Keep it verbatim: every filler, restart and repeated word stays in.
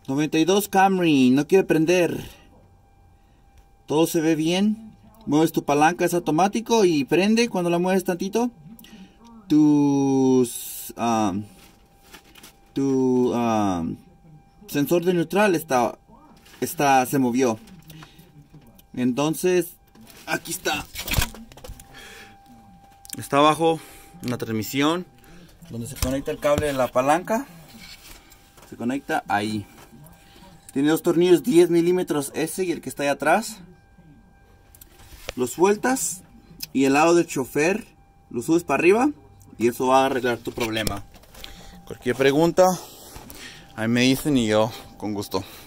noventa y dos Camry, no quiere prender. Todo se ve bien. Mueves tu palanca, es automático y prende cuando la mueves tantito. Tus, um, tu um, sensor de neutral está, está, se movió. Entonces, aquí está. Está abajo una transmisión donde se conecta el cable de la palanca. Se conecta ahí. Tiene dos tornillos diez milímetros, ese y el que está ahí atrás. Lo sueltas y el lado del chofer lo subes para arriba y eso va a arreglar tu problema. Cualquier pregunta, ahí me dicen y yo con gusto.